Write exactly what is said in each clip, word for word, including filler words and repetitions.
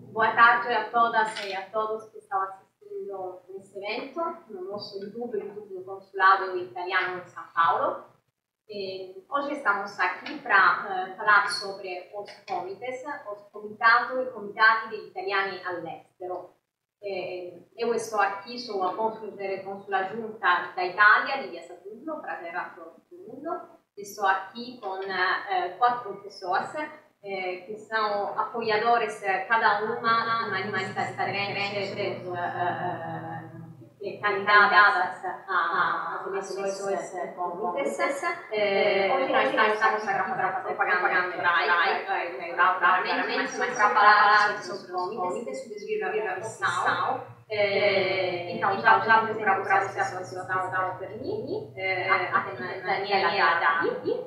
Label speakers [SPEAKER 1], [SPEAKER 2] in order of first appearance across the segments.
[SPEAKER 1] Boa tarde a todas e a todos que estão assistindo nesse evento, no nosso YouTube, o YouTube do Consulado Italiano em São Paulo. E hoje estamos aqui para uh, falar sobre os comités, os comitados e comitati degli italiani all'estero. Eh, eu estou aqui, sou a cônsul adjunta da Itália, Livia Saturno, para a terra do mundo. Estou aqui com uh, quatro pessoas eh, que são apoiadores, cada uma uma lista diferente de uh, uh, candidatas às eleições comités. Hoje nós estamos aqui para fazer propaganda claramente, mas para falar sobre os comités, sobre a missão. Então, já já vou para a associação da Bernini, a Daniela Dati,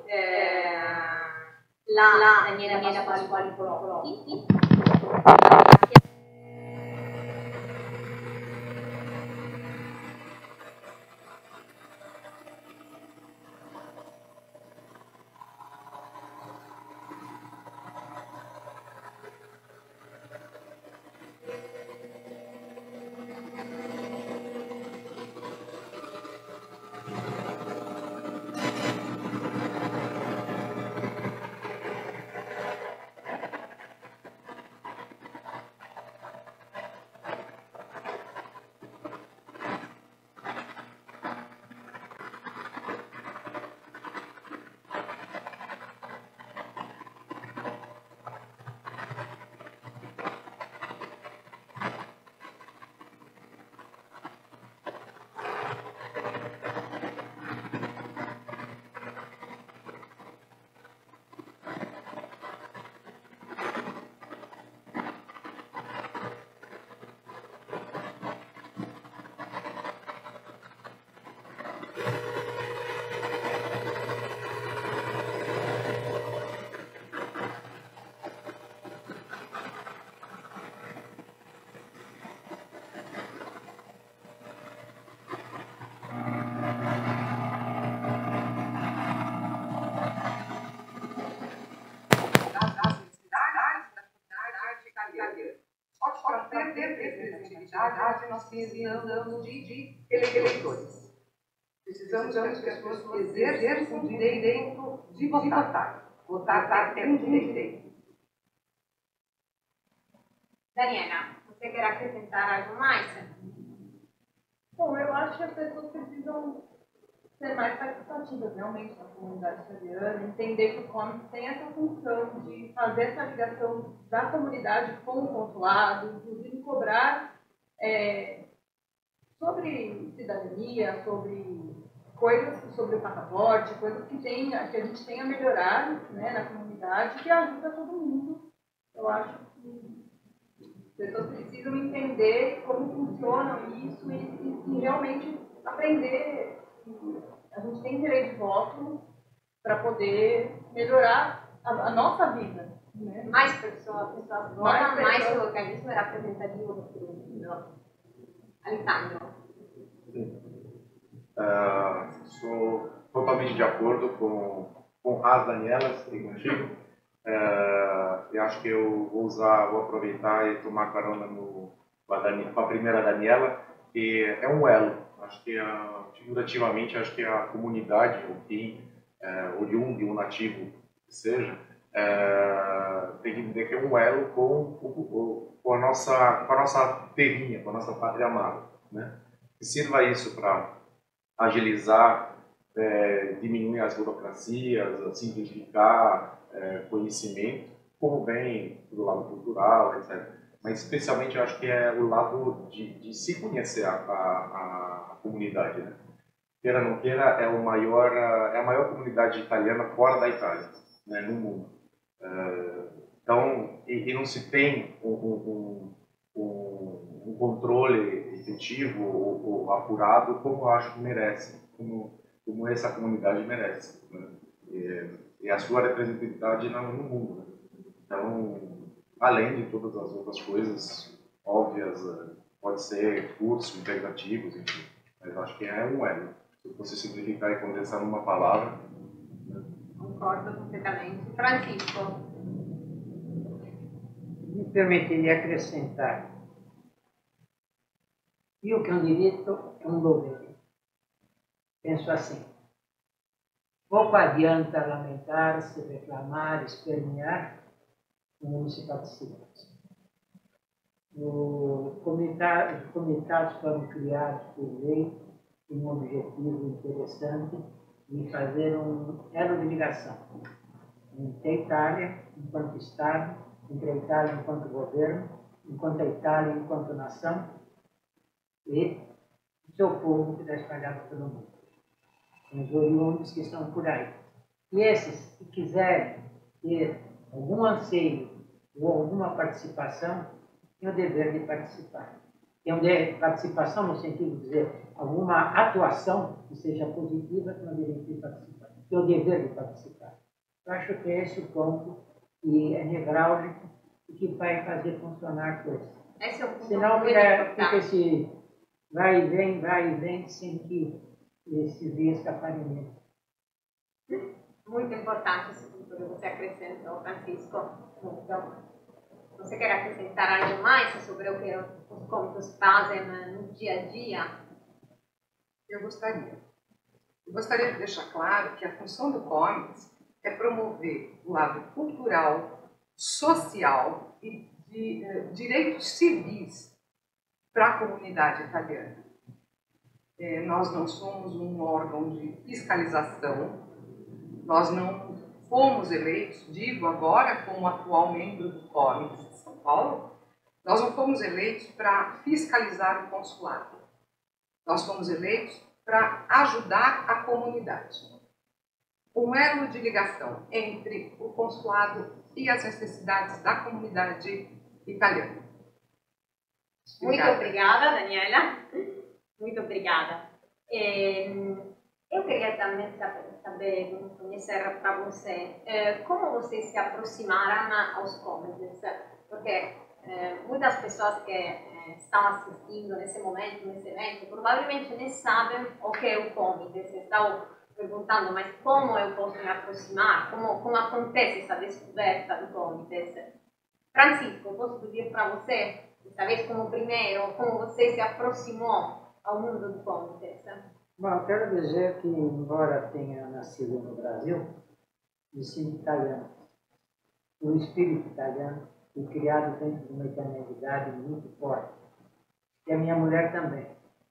[SPEAKER 1] la Daniela Pasquali Colotti. Nós precisamos de, de eleitores. Precisamos que as pessoas exerçam o direito de votar. Votar é um direito. Daniela, você quer acrescentar algo mais?
[SPEAKER 2] Bom, eu acho que as pessoas precisam ser mais participativas realmente na comunidade italiana, entender que o Comites tem essa função de fazer essa ligação da comunidade com o consulado, inclusive cobrar É, sobre cidadania, sobre coisas, sobre o passaporte, coisas que, tem, que a gente tem a melhorar, né, na comunidade, que ajuda todo mundo. Eu acho que as pessoas precisam entender como funciona isso e, e, e realmente aprender que a gente tem direito de voto para poder melhorar a, a nossa vida. Né?
[SPEAKER 1] Mais pessoas, pessoas votam, mais, mais o organismo é representativo do futuro. Alessandro.
[SPEAKER 3] Uh, sou totalmente de acordo com, com as Danielas e contigo. Uh, eu acho que eu vou usar, vou aproveitar e tomar carona no, com, a Dani, com a primeira Daniela, que é um elo. Acho que, uh, figurativamente, acho que a comunidade, o quem, uh, oriundo, um nativo que seja, Uh, tem que entender que é um elo com, com, com, a nossa, com a nossa terrinha, com a nossa pátria amada, né? Que sirva isso para agilizar, é, diminuir as burocracias, simplificar é, conhecimento, como vem do lado cultural, etcétera. Mas especialmente eu acho que é o lado de, de se conhecer a, a, a comunidade, né? Queira ou não queira, é, o maior, é a maior comunidade italiana fora da Itália, né, no mundo. Uh, então, e, e não se tem um, um, um, um controle efetivo ou, ou apurado como eu acho que merece, como, como essa comunidade merece, né? e, e a sua representatividade no, no mundo. Né? Então, além de todas as outras coisas óbvias, pode ser cursos integrativos, enfim, mas acho que é um elo. Se eu fosse simplificar e condensar numa palavra.
[SPEAKER 1] Concordo completamente. Francisco.
[SPEAKER 4] permitiria acrescentar. Io che ho un diritto e un dovere. Penso assim. Pouco adianta lamentar-se, reclamar, espernear, quando não se participa. Os comitês foram criados por lei com um objetivo interessante de fazer um elo de ligação entre a Itália enquanto Estado, entre a Itália enquanto governo, enquanto a Itália enquanto nação e o seu povo que está espalhado pelo mundo. Os oriundos que estão por aí. E esses que quiserem ter algum anseio ou alguma participação, têm o dever de participar. Tem o dever de participação no sentido de dizer alguma atuação que seja positiva, tem o direito de participar. Tem o dever de participar. Eu acho que é esse o ponto que é nevrálgico e que vai fazer funcionar a coisa.
[SPEAKER 1] Esse é o ponto.
[SPEAKER 4] Senão fica, fica esse vai e vem, vai e vem, sem que esse via escaparimento.
[SPEAKER 1] Muito importante esse ponto que você acrescentou, Francisco. Então, você quer acrescentar algo mais sobre o que os comitês fazem no dia a dia?
[SPEAKER 5] Eu gostaria. Eu gostaria de deixar claro que a função do comitê é promover o lado cultural, social e de uh, direitos civis para a comunidade italiana. É, nós não somos um órgão de fiscalização, nós não fomos eleitos, digo agora como atual membro do comitê de São Paulo, nós não fomos eleitos para fiscalizar o consulado, nós fomos eleitos para ajudar a comunidade. Um elo de ligação entre o consulado e as necessidades da comunidade italiana.
[SPEAKER 1] Muito obrigada, Daniela. Muito obrigada. Eu queria também saber, conhecer para você, como vocês se aproximaram aos comitês, porque muitas pessoas que estão assistindo nesse momento, nesse evento, provavelmente nem sabem o que é o comitê. Estão perguntando, mas como eu posso me aproximar? Como, como acontece essa descoberta do comitê? Francisco, posso pedir para você, dessa vez como primeiro, como você se aproximou ao mundo do comitê?
[SPEAKER 4] Bom, eu quero dizer que, embora tenha nascido no Brasil, me sinto italiano. O espírito italiano foi criado dentro de uma italianidade muito forte. E a minha mulher também.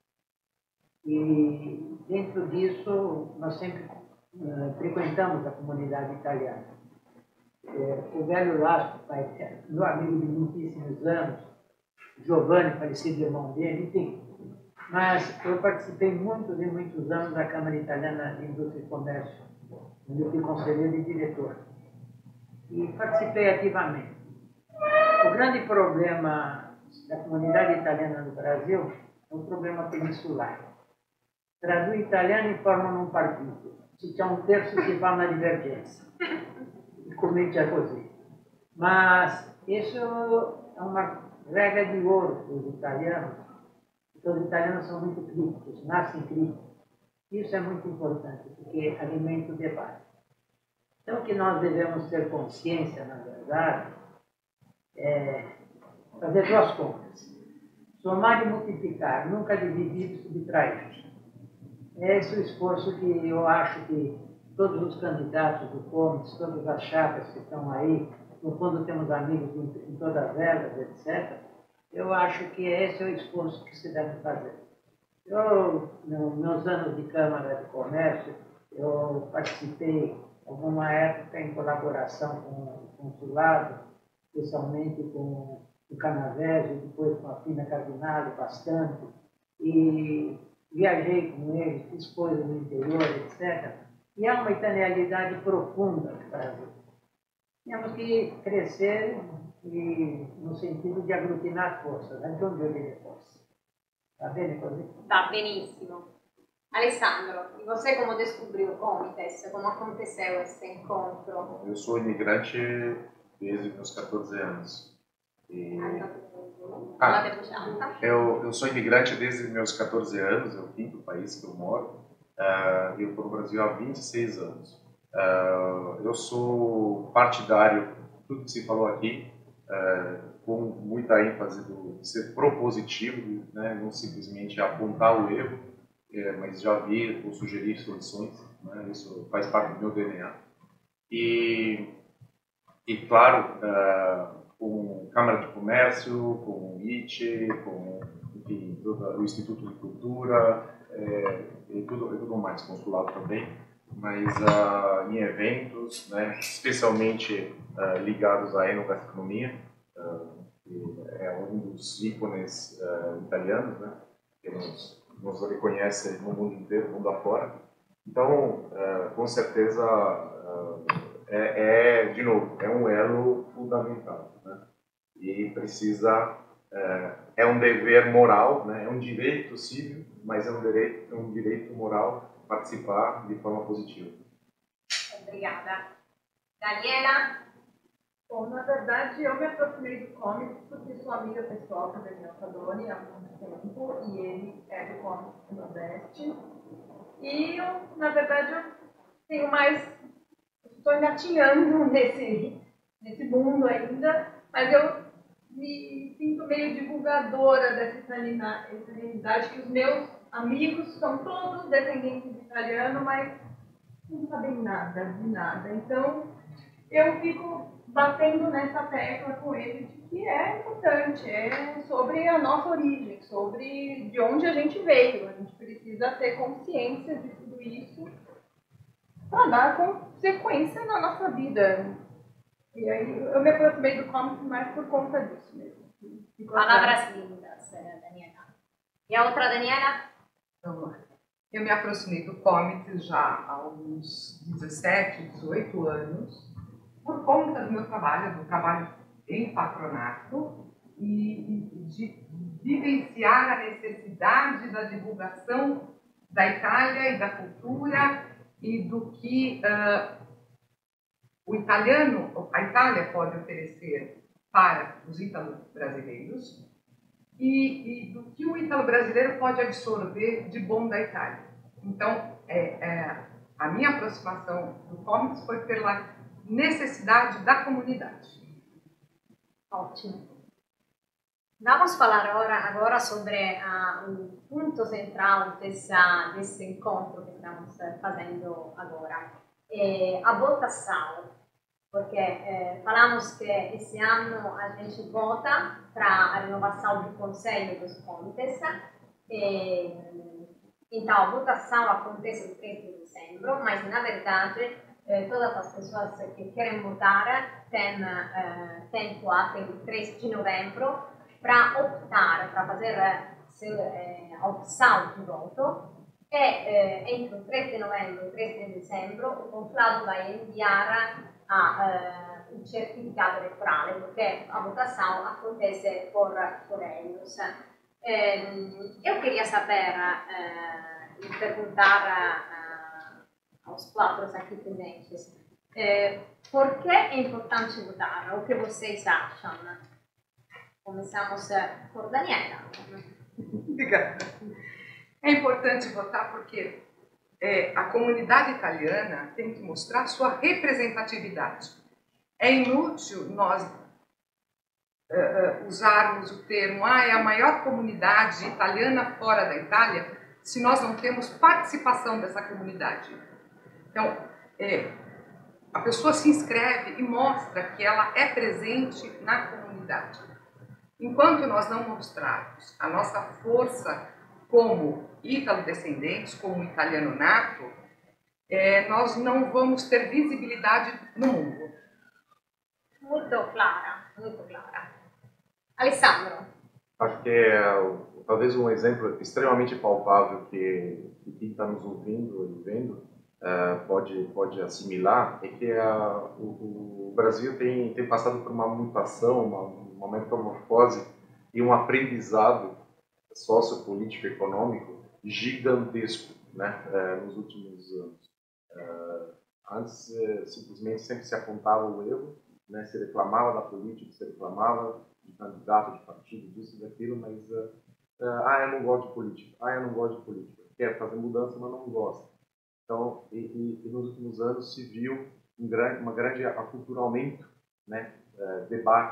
[SPEAKER 4] E dentro disso, nós sempre uh, frequentamos a comunidade italiana. É, o velho Lasco, pai, meu amigo de muitíssimos anos, Giovanni, falecido irmão dele, enfim. Mas eu participei muitos e muitos anos da Câmara Italiana de Indústria e Comércio, onde eu fui conselheiro e diretor. E participei ativamente. O grande problema da comunidade italiana no Brasil é um problema peninsular. Traduz italiano e formam um partido. Se c'è um terço si fa una divergência. E comincia così. Mas isso é uma regra de ouro para os italianos. Os italianos são muito críticos, nascem críticos. Isso é muito importante, porque alimenta o debate. Então, o que nós devemos ter consciência, na verdade, é fazer duas contas. Somar e multiplicar, nunca dividir e subtrair. É esse o esforço que eu acho que todos os candidatos do comitê, todas as chapas que estão aí, no fundo temos amigos em, em todas elas, etcétera. Eu acho que esse é o esforço que se deve fazer. Eu, nos meus anos de Câmara de Comércio, eu participei, alguma época, em colaboração com o consulado, especialmente com o Canavese, depois com a Fina Cardinale, bastante, e viajei com eles, fiz coisas no interior, etcétera. E há uma italianidade profunda no Brasil. Temos que crescer e, no sentido de aglutinar forças, né? De onde eu diria força. Está bem, così?
[SPEAKER 1] Está benissimo. Alessandro, e você como descobriu o comitê? Como aconteceu esse encontro?
[SPEAKER 3] Eu sou imigrante desde meus quatorze anos. E... Ah, eu, eu sou imigrante desde meus quatorze anos, é o quinto país que eu moro. Uh, eu estou no Brasil há vinte e seis anos. Uh, eu sou partidário, tudo que se falou aqui, uh, com muita ênfase do de ser propositivo, né, não simplesmente apontar o erro, é, mas já vir ou sugerir soluções, né, isso faz parte do meu D N A. E, e claro, uh, com Câmara de Comércio, com o I T, com enfim, todo, o Instituto de Cultura, é, e tudo, e tudo mais, consulado também, mas uh, em eventos, né, especialmente uh, ligados à enogastronomia, uh, que é um dos ícones uh, italianos, né, que nos, nos reconhece no mundo inteiro, mundo afora. Então, uh, com certeza, uh, é, é, de novo, é um elo fundamental, né, e precisa, uh, é um dever moral, né, é um direito civil, mas é um direito, um direito moral participar de forma positiva.
[SPEAKER 1] Obrigada. Daniela?
[SPEAKER 2] Bom, na verdade, eu me aproximei do Comics porque sou amiga pessoal do Daniel Cadoni há muito tempo, e ele é do Comics do Nordeste. E eu, na verdade, eu tenho mais... Estou engatinhando nesse, nesse mundo ainda, mas eu me sinto meio divulgadora dessa italianidade, que os meus amigos são todos descendentes de italiano, mas não sabem nada de nada. Então, eu fico batendo nessa tecla com ele de que é importante, é sobre a nossa origem, sobre de onde a gente veio. A gente precisa ter consciência de tudo isso para dar consequência na nossa vida. E aí eu me aproximei do comics mais por conta disso mesmo.
[SPEAKER 1] Palavras lindas, Daniela. E a outra, Daniela?
[SPEAKER 5] Vamos lá. Eu me aproximei do comics já há uns dezessete, dezoito anos, por conta do meu trabalho, do trabalho em patronato, e de vivenciar a necessidade da divulgação da Itália e da cultura e do que uh, o italiano, a Itália pode oferecer para os ítalo-brasileiros e, e do que o ítalo-brasileiro pode absorver de bom da Itália. Então, é, é, a minha aproximação do comics foi pela necessidade da comunidade.
[SPEAKER 1] Ótimo. Vamos falar agora, agora sobre uh, o ponto central dessa, desse encontro que estamos fazendo agora, é a votação, porque é, falamos que esse ano a gente vota para a renovação do Conselho dos Contes, e, então a votação acontece no três de dezembro, mas na verdade eh, todas as pessoas que querem votar têm eh, tempo até o três de novembro para optar, para fazer eh, a opção de voto, e eh, entre o três de novembro e o três de dezembro o conclave vai enviar a, eh, um certificado eleitoral, porque a votação acontece por, por eles. Eh, eu queria saber eh, e perguntar a, a, aos quatro aqui presentes eh, por que é importante votar, o que vocês acham? Começamos por Daniela.
[SPEAKER 5] Obrigada. É importante votar porque é, a comunidade italiana tem que mostrar sua representatividade. É inútil nós uh, uh, usarmos o termo ah, é a maior comunidade italiana fora da Itália, se nós não temos participação dessa comunidade. Então, é, a pessoa se inscreve e mostra que ela é presente na comunidade. Enquanto nós não mostrarmos a nossa força como ítalo-descendentes, como italiano nato, é, nós não vamos ter visibilidade no mundo.
[SPEAKER 1] Muito clara, muito clara. Alessandro.
[SPEAKER 3] Acho que é talvez um exemplo extremamente palpável que, que quem está nos ouvindo e vendo uh, pode, pode assimilar, é que uh, o, o Brasil tem, tem passado por uma mutação, uma, uma metamorfose e um aprendizado sociopolítico e econômico gigantesco, né, uh, nos últimos anos. Uh, antes, uh, simplesmente sempre se apontava o erro, né, se reclamava da política, se reclamava de candidato, de partido, disso e daquilo, mas uh, uh, ah, eu não gosto de política, ah, eu não gosto de política, quer fazer mudança, mas não gosta. Então, e, e, e nos últimos anos se viu um grande, uma grande aculturamento, né, uh, debate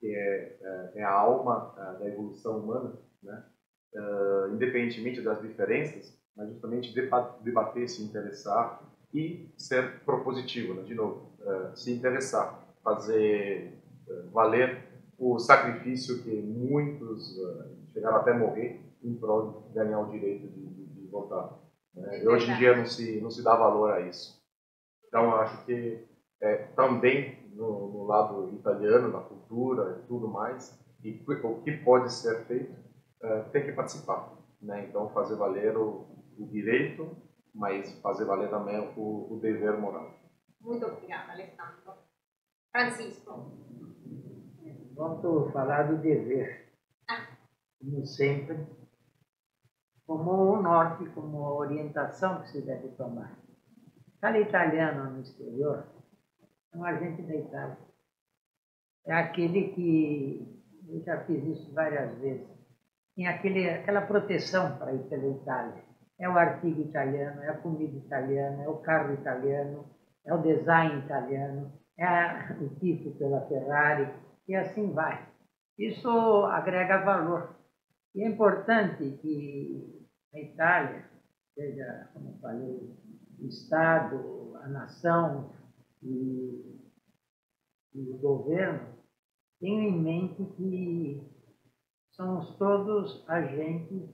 [SPEAKER 3] que é, é, é a alma é, da evolução humana, né? Uh, independentemente das diferenças, mas justamente debater, se interessar e ser propositivo, né? De novo, uh, se interessar, fazer uh, valer o sacrifício que muitos uh, chegaram até morrer em prol de ganhar o direito de, de, de votar. Né? E hoje em dia não se, não se dá valor a isso. Então, eu acho que é, também no, no lado italiano, na cultura e tudo mais, e o que pode ser feito, Uh, tem que participar, né? Então fazer valer o, o direito, mas fazer valer também o, o dever moral.
[SPEAKER 1] Muito obrigada, Alessandro. Francisco.
[SPEAKER 4] Vamos falar do dever, como sempre, como o norte, como a orientação que se deve tomar. Cada italiano no exterior é um agente da Itália. É aquele que, eu já fiz isso várias vezes, tem aquele, aquela proteção para ir pela Itália. É o artigo italiano, é a comida italiana, é o carro italiano, é o design italiano, é a, o tipo pela Ferrari, e assim vai. Isso agrega valor. E é importante que a Itália, seja, como eu falei, o Estado, a nação e, e o governo, tenham em mente que somos todos agentes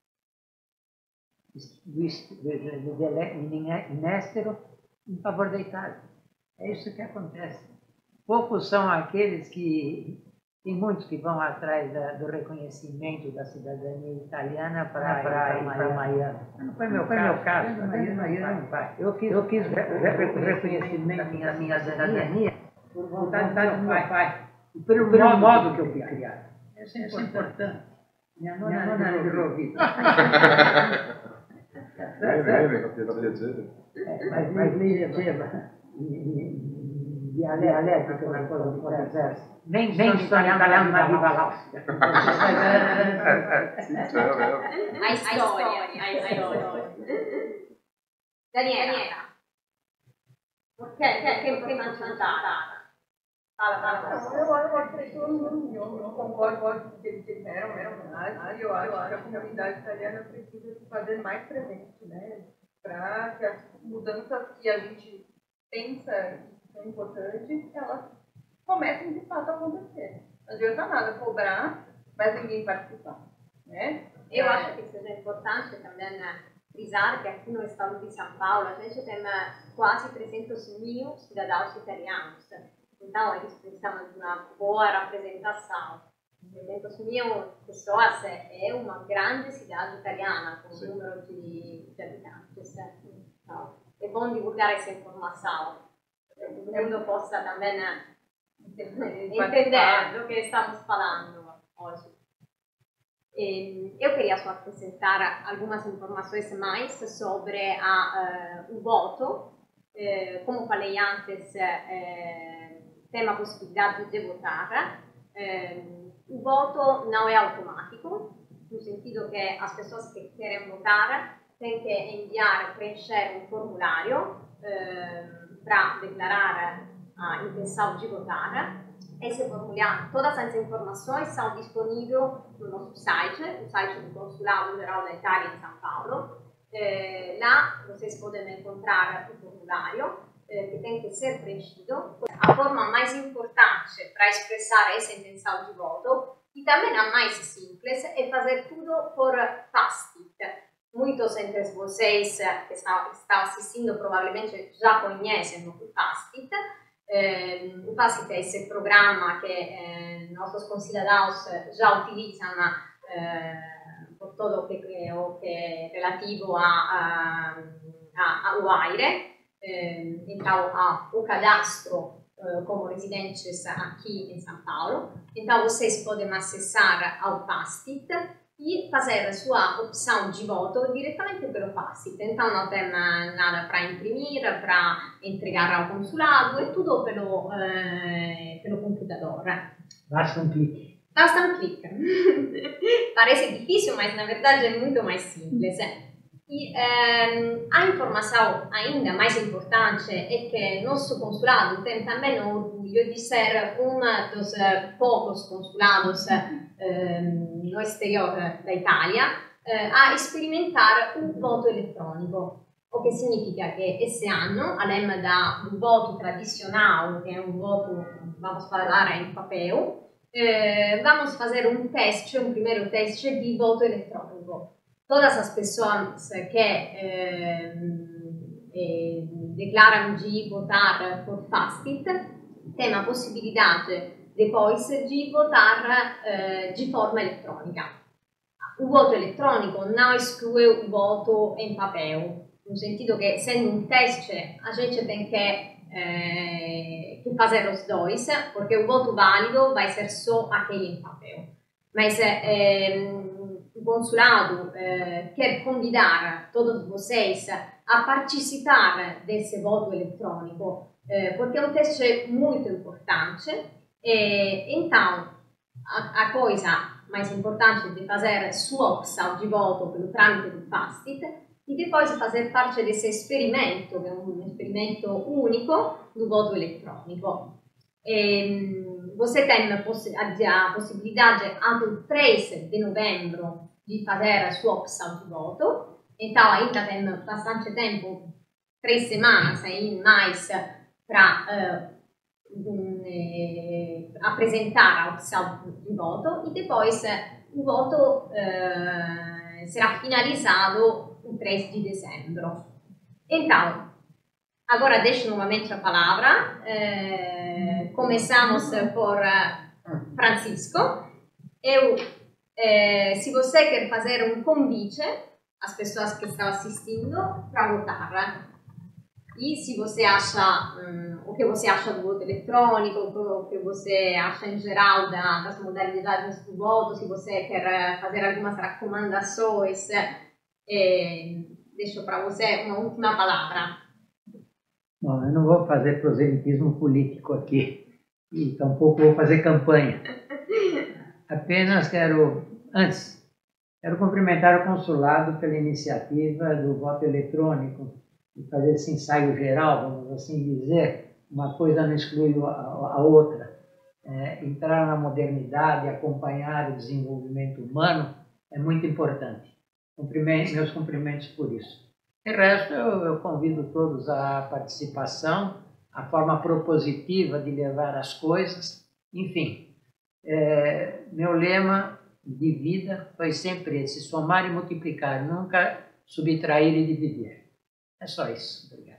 [SPEAKER 4] do Néstero em favor da Itália. É isso que acontece. Poucos são aqueles que... Tem muitos que vão atrás da, do reconhecimento da cidadania italiana para ir para Miami. Não foi meu caso. caso. Não vai. Eu quis, eu quis o reconhecimento da minha, minha cidadania por vontade do meu pai. E pelo, pelo modo, modo que eu fui criado. Isso é importante. Minha nona não me ouviu. Mas me dizeva, dialética, uma coisa do processo. Nem nem sono italiano, ma viva l'Austria.
[SPEAKER 1] A história, a história. Daniela, che, che, che prima cantata?
[SPEAKER 2] Fala, fala. Eu acho que eu não concordo com o que eles disseram, é verdade. Eu acho que a comunidade italiana precisa se fazer mais presente, né? Para que as mudanças que a gente pensa que são importantes, elas comecem de fato a acontecer. Não adianta nada cobrar, mas ninguém participar, né?
[SPEAKER 1] Eu acho que seja importante também frisar que aqui no estado de São Paulo a gente tem quase trezentos mil cidadãos italianos. Então, eles precisam de uma boa representação. trezentos mil pessoas é uma grande cidade italiana, com um número de, de habitantes. Então, é bom divulgar essa informação, para que o mundo possa também entender do que estamos falando hoje. Eu queria só acrescentar algumas informações mais sobre a, uh, o voto. Uh, como falei antes, uh, tem a possibilidade de votar. Uh, o voto não é automático, no sentido que as pessoas que querem votar têm que enviar, preencher um formulário uh, para declarar a intenção de votar. Esse formulário, todas as informações são disponíveis no nosso site, o site do Consulado Geral da Itália em São Paulo. Eh, lá vocês podem encontrar o formulário eh, que tem que ser preenchido. A forma mais importante para expressar essa intenção de voto, e também a mais simples, é fazer tudo por Fastid. Muitos entre vocês que estão, estão assistindo provavelmente já conhecem o Fastid. Eh, o Fastid é esse programa que eh, nossos concidadãos já utilizam eh, por todo o que, o que é relativo a, a, a, ao aire. Eh, então, a, o cadastro eh, como residentes aqui em São Paulo. Então, vocês podem acessar ao Fastid e fazer a sua opção de voto diretamente pelo Fastid. Então, não tem nada para imprimir, para entregar ao consulado, é tudo pelo, eh, pelo computador.
[SPEAKER 4] Basta um clique.
[SPEAKER 1] Basta um clique. Parece difícil, mas na verdade é muito mais simples. E ehm, a informação ainda mais importante é que nosso consulado tem também o orgulho de ser um dos poucos consulados ehm, no exterior da Itália eh, a experimentar o voto eletrônico. O que significa que esse ano, além do voto tradicional, que é um voto, vamos falar em papel, eh, vamos fazer um teste, um primeiro teste de voto eletrônico. Todas as pessoas que eh, eh, declaram de votar por Fastid têm a possibilidade depois de votar eh, de forma eletrônica. O voto eletrônico não exclui o voto em papel, no sentido que, sendo um teste, a gente tem que, eh, que fazer os dois, porque o voto válido vai ser só aquele em papel. Mas eh, o consulado eh, quer convidar todos vocês a participar desse voto eletrônico, eh, porque é um teste muito importante. E, então, a, a coisa mais importante é de fazer sua opção de voto pelo trâmite do Fastid e depois fazer parte desse experimento, que é um experimento único do voto eletrônico. E, você tem a, poss a possibilidade até o três de novembro de fazer a sua opção de voto, então ainda tem bastante tempo, três semanas e mais, para uh, um, eh, apresentar a opção de voto e depois o voto uh, será finalizado o três de dezembro. Então, agora deixo novamente a palavra. Eh, começamos por uh, Francisco. Eu, eh, se você quer fazer um convite às pessoas que estão assistindo para votar, e se você acha um, o que você acha do voto eletrônico, o que você acha em geral da, das modalidades do voto, se você quer fazer algumas recomendações, eh, deixo para você uma última palavra.
[SPEAKER 4] Bom, eu não vou fazer proselitismo político aqui e tampouco vou fazer campanha. Apenas quero, antes, quero cumprimentar o consulado pela iniciativa do voto eletrônico e fazer esse ensaio geral, vamos assim dizer. Uma coisa não exclui a, a outra. É, entrar na modernidade, acompanhar o desenvolvimento humano é muito importante. Cumprimento, meus cumprimentos por isso. De resto, eu, eu convido todos à participação, à forma propositiva de levar as coisas. Enfim, é, meu lema de vida foi sempre esse: somar e multiplicar, nunca subtrair e dividir. É só isso. Obrigado.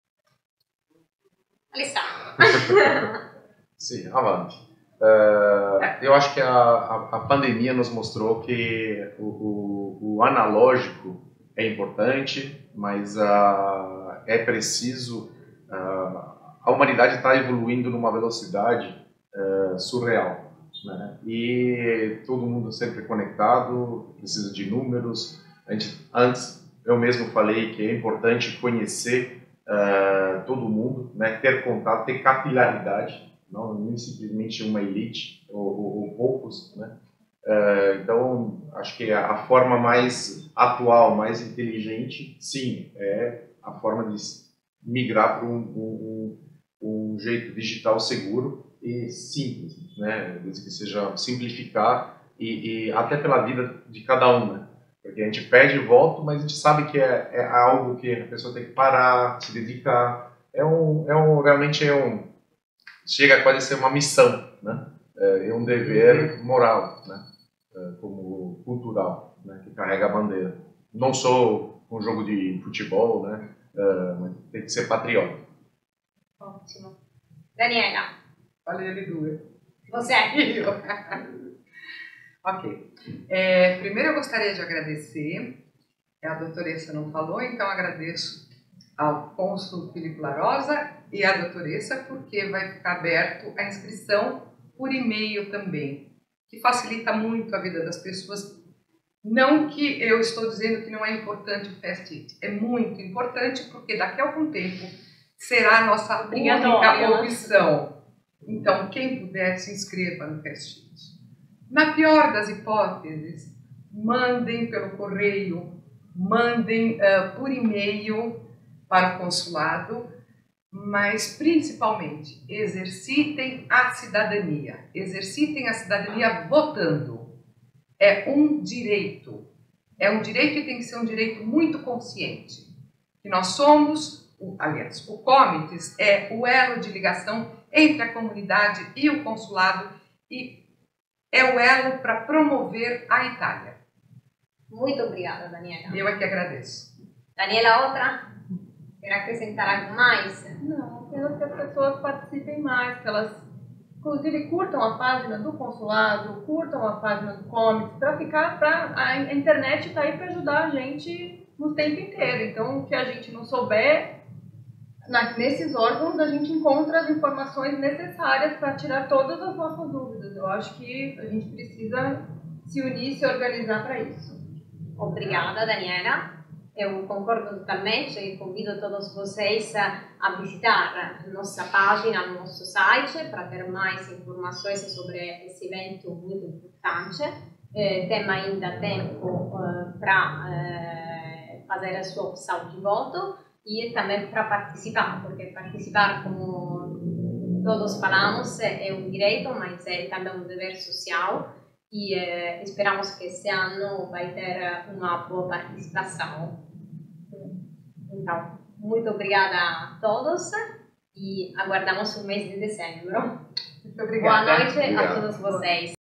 [SPEAKER 1] Alessandro.
[SPEAKER 3] Sim, avanti. Uh, eu acho que a, a, a pandemia nos mostrou que o, o, o analógico é importante, mas uh, é preciso... Uh, a humanidade está evoluindo numa velocidade uh, surreal, né? E todo mundo sempre conectado, precisa de números. A gente, antes, eu mesmo falei que é importante conhecer uh, todo mundo, né? Ter contato, ter capilaridade, não, não simplesmente uma elite ou, ou, ou poucos, né? Uh, então, acho que a, a forma mais atual, mais inteligente, sim, é a forma de migrar para um, um, um jeito digital seguro e simples, né? Desde que seja simplificar e, e até pela vida de cada um, né? Porque a gente pede voto, mas a gente sabe que é, é algo que a pessoa tem que parar, se dedicar. É um, é um, realmente é um, chega a quase ser uma missão, né? É um dever moral, né? Como cultural, né? Que carrega a bandeira. Não sou um jogo de futebol, né? Mas tem que ser patriota.
[SPEAKER 1] Ótimo. Daniela.
[SPEAKER 5] Olha ele dura.
[SPEAKER 1] Você.
[SPEAKER 5] Ok. É, primeiro eu gostaria de agradecer. A doutoressa não falou, então agradeço ao cônsul Filipe Larosa e à doutoressa, porque vai ficar aberto a inscrição por e-mail também, que facilita muito a vida das pessoas. Não que eu estou dizendo que não é importante o FASTIT, é muito importante, porque daqui a algum tempo será a nossa única opção. Então, quem puder, se inscreva no FASTIT. Na pior das hipóteses, mandem pelo correio mandem uh, por e-mail para o consulado, mas principalmente exercitem a cidadania. Exercitem a cidadania votando. É um direito. É um direito e tem que ser um direito muito consciente. Que nós somos, aliás, o Comites é o elo de ligação entre a comunidade e o consulado e é o elo para promover a Itália.
[SPEAKER 1] Muito obrigada, Daniela.
[SPEAKER 5] Eu é que agradeço.
[SPEAKER 1] Daniela, outra? Quer acrescentar algo mais?
[SPEAKER 2] Não, apenas que as pessoas participem mais, que elas, inclusive, curtam a página do consulado, curtam a página do Comites, para ficar, pra, a internet está aí para ajudar a gente no tempo inteiro. Então, o que a gente não souber, na, nesses órgãos a gente encontra as informações necessárias para tirar todas as nossas dúvidas. Eu acho que a gente precisa se unir e se organizar para isso.
[SPEAKER 1] Obrigada, Daniela. Eu concordo totalmente e convido todos vocês a visitar a nossa página, no nosso site, para ter mais informações sobre esse evento muito importante. Eh, tem ainda tempo eh, para eh, fazer a sua opção de voto e também para participar, porque participar, como todos falamos, é um direito, mas é também um dever social e eh, esperamos que esse ano vai ter uma boa participação. Então, muito obrigada a todos e aguardamos o mês de dezembro.
[SPEAKER 5] Muito obrigada.
[SPEAKER 1] Boa noite
[SPEAKER 3] Obrigado.
[SPEAKER 1] a todos vocês.